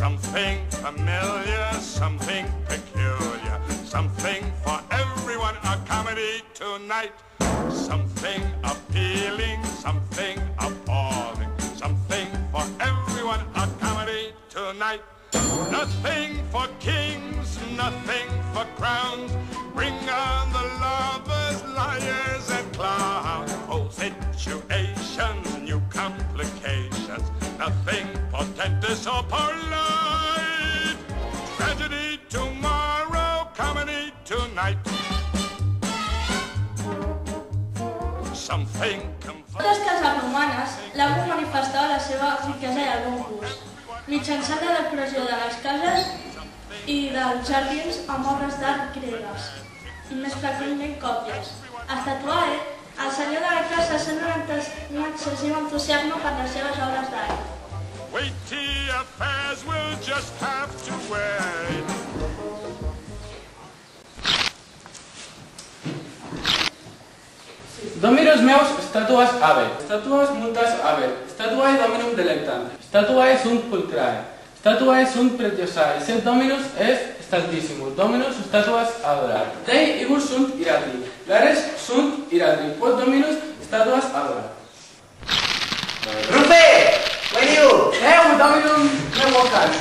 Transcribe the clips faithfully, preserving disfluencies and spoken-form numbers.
Something familiar, something peculiar, something for everyone, a comedy tonight. Something appealing, something appalling, something for everyone, a comedy tonight. Nothing for kings, nothing for crowns, bring on the lovers, liars and clowns. Old situations, new complications, nothing portentous or polite. Tragedy tomorrow, comedy tonight. Something Les cases romanes, l'amo manifestava la seva riquesa i el bon gust, mitjançant la decoració de les cases i dels jardins amb obres d'art gregues, i més freqüentment còpies. Estatuae, el senyor de la casa sembla un excessiu entusiasme per les seves obres d'art. Weighty affairs will just have to wait. Dominus meus statuas habet, statuas multas habet, statuae dominum delectant, statuae sunt pulcrae, statuae sunt pretiosae, sed dominus est stultissimus, dominus statuas adorat. Dei ibus sunt iratri, lares sunt iratri, quod dominus statuas adorat. Rufe! Veniu! Eu dominum me vocat.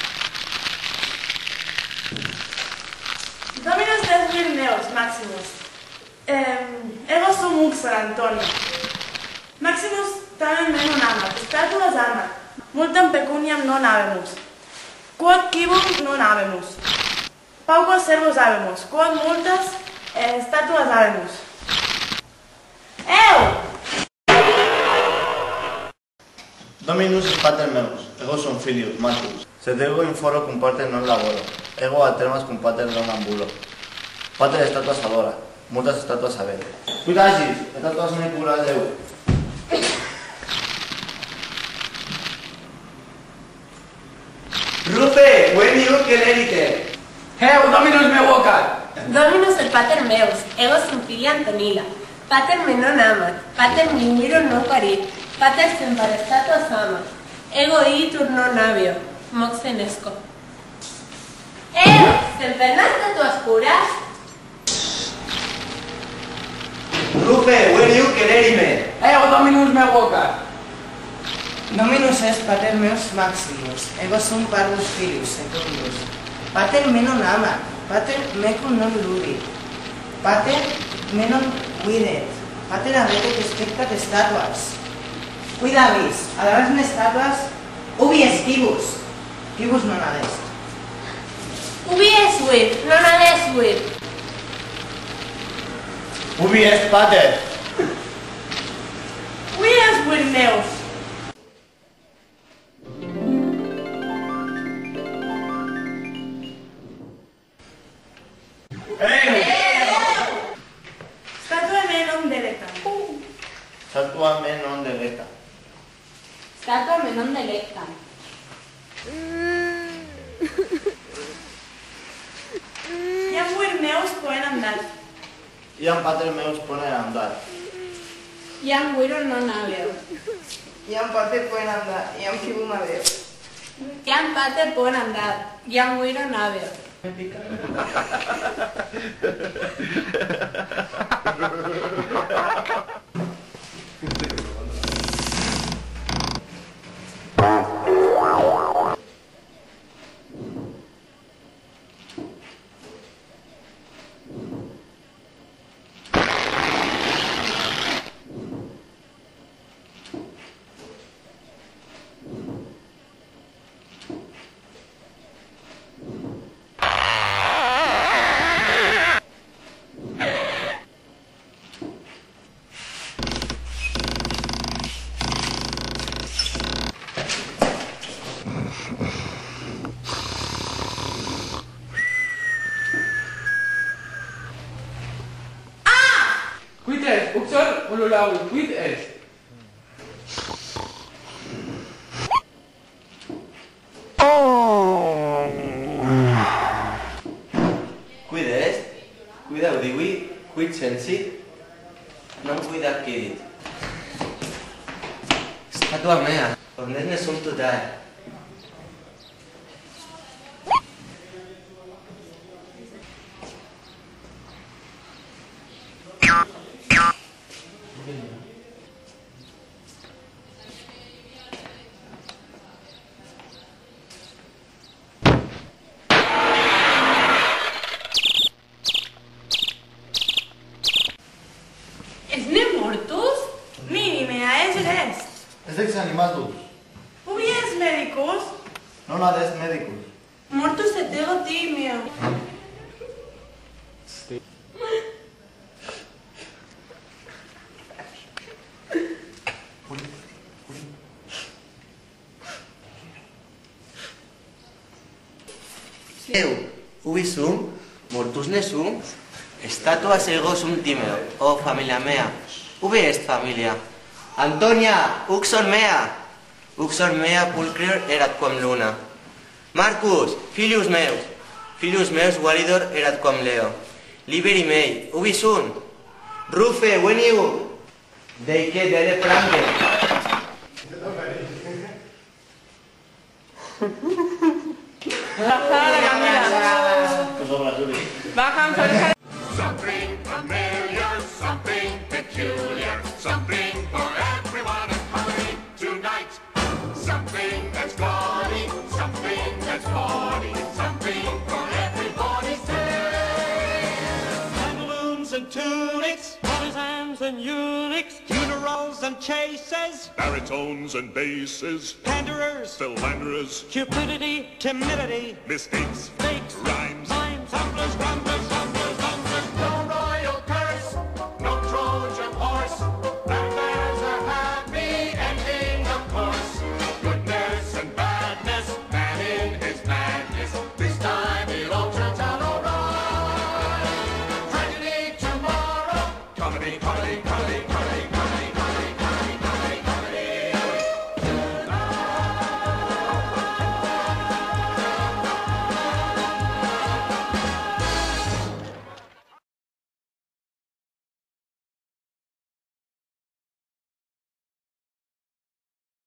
Dominus des vir meus, Maximus. Ego sum uxor, Antonio. Maximus tamen me non amat, statuas amat, multam pecuniam non habemus, quod cibum non habemus, paucos servos habemus, quod multas statuas habemus. Eu! Dominus est pater meus, ego sum filius, Marcus, sed ego in foro cum pater non laboro, ego a termas cum pater non ambulo. Pater statuas adora, multas estatuas habet. Cuidagis, estatuas ne cura Deu. Rufe, veniu celerite. Eu dominus me vocat. Dominus et pater meus, ego sum filia Antonilla, pater me non amat, pater mi miro non parit, pater semper statuas amat, ego itur non habeo, mox senesco. Eo, semper non statuas curas? Rufe, veniu celerime. Eu dominus me vocat. Dominus est pater meus Maximus, ego sum parvus filius secundus. Pater me non amat, pater mecum non ludit, pater me non videt, pater habete spectat statuas. Cuidabis, adoras ne statuas, ubi est quibus, quibus non adest. Ubi est vir, non adest vir. Ubi est pater. Ubi est vir meus. Statua me non delectam. Statua me non delectam. Statua me non delectam. Iam vir meus poen andar. Iam pater meus pone andar. Iam viro non habeo. Iam pater poen andar, iam quibum habeo. Iam pater poen andar, iam viro non habeo. Me pica. Quid est? Uxor ululavi, quid est? Quid est? Quid audivi? Quid sensit? Non quid accidit. Statua mea, omnes ne sunt tudae. eres? Es exanimatus. Ubi es médicos? Non ades medicus. Mortus et ego timio. Eu, ubi sum, mortus ne sum, statuas ego sum timeo, oh familia mea. Ubi est familia? Antonia, uxor mea. Uxor mea pulcrior erat quam luna. Marcus, filius meus. Filius meus validor erat quam leo. Liberi mei, ubi sunt? Rufe, veniu. Deique dele franque. Something familiar, something peculiar, something for everyone at party tonight. Something that's gaudy, something that's bawdy, something for everybody's taste. Pantaloons and tunics, partisans and eunuchs, funerals and chases, Baritones and basses, panderers, philanderers, cupidity, timidity, mistakes, fakes, rhymes, mimes, hustlers, rumblers.